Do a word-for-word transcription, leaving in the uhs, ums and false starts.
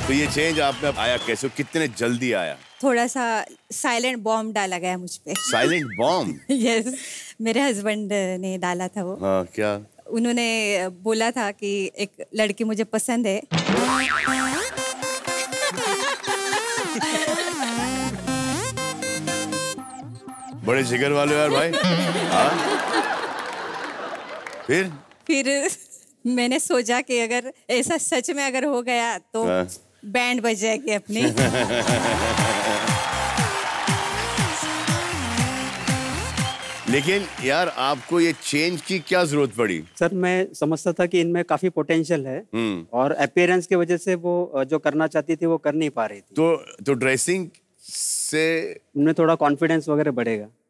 तो ये चेंज आप में आया कैसे, कितने जल्दी आया? थोड़ा सा साइलेंट बॉम्ब डाला गया मुझ पे। Silent bomb? यस, मेरे हस्बैंड ने डाला था वो। हाँ, क्या? उन्होंने बोला था कि एक लड़की मुझे पसंद है। बड़े जिगर वाले यार भाई। हाँ? फिर फिर मैंने सोचा कि अगर ऐसा सच में अगर हो गया तो हाँ। बैंड बज जाएगी अपनी। लेकिन यार आपको ये चेंज की क्या जरूरत पड़ी? सर मैं समझता था कि इनमें काफी पोटेंशियल है और अपीयरेंस की वजह से वो जो करना चाहती थी वो कर नहीं पा रही थी। तो तो ड्रेसिंग से उनमें थोड़ा कॉन्फिडेंस वगैरह बढ़ेगा।